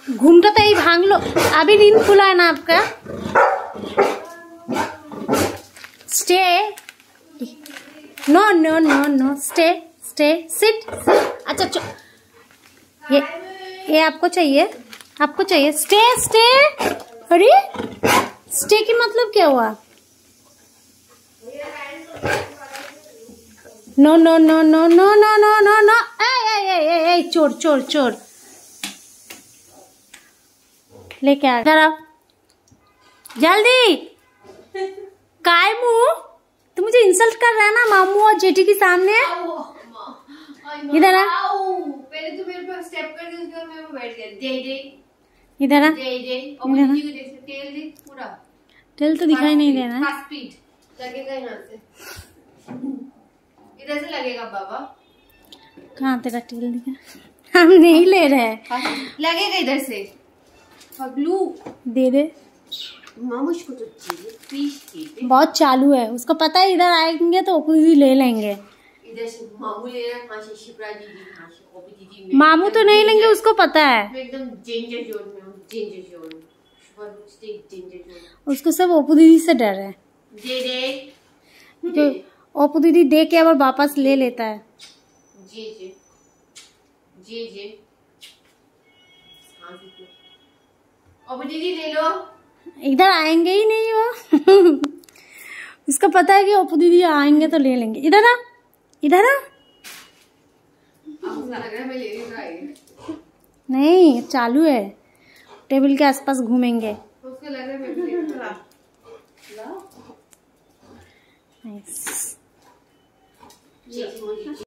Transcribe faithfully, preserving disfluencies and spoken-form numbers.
घूमता तो ही भांग लो। अभी नींद खुला है ना आपका? Stay. No no no no, stay stay, sit. अच्छा चो, ये ये आपको चाहिए, आपको चाहिए। Stay stay. अरे स्टे की मतलब क्या हुआ? No no no no no no no no no. ए ए ए ए चोर चोर चोर, लेके आ जरा जल्दी। काय मुँह, तू मुझे इंसल्ट कर रहा है ना मामू और जेठी के सामने। इधर आ, पहले तो मेरे पर स्टेप कर दे, उसके बाद मैं बैठ गया। दे दे इधर आ, दे दे। और मुझे को देख, तेल देख पूरा। तेल तो दिखाई नहीं दे रहा है। फास्ट स्पीड लगेगा यहाँ से, इधर से लगेगा बाबा। कहाँ तेरा तेल दिखा? हम नहीं ले रहे हैं। लगेगा इधर से। पगलू दे दे मामुश को तो चाहिए, बहुत चालू है, उसको पता है इधर आएंगे तो ओपी ले लेंगे। इधर से मामू ले रहा है, वहाँ से शिप्रा दीदी, वहाँ से ओपी दीदी। मामू तो नहीं लेंगे, उसको पता है। मैं एकदम डेंजर जोन में हूँ, डेंजर जोन, डेंजर जोन। उसको सब ओपू दीदी से डर है। दे दे तो ओपू दीदी दे के अब वापस ले लेता है। जी जी जी जी। ओपू दीदी ले लो। इधर आएंगे ही नहीं वो। उसको पता है कि ओपू दीदी आएंगे तो ले लेंगे। इधर आ, इधर आ। लग रहा है मैं ले रही। नहीं चालू है, टेबल के आसपास घूमेंगे। उसको लग रहा है मैं भी ले रहा। नाइस। जी जी।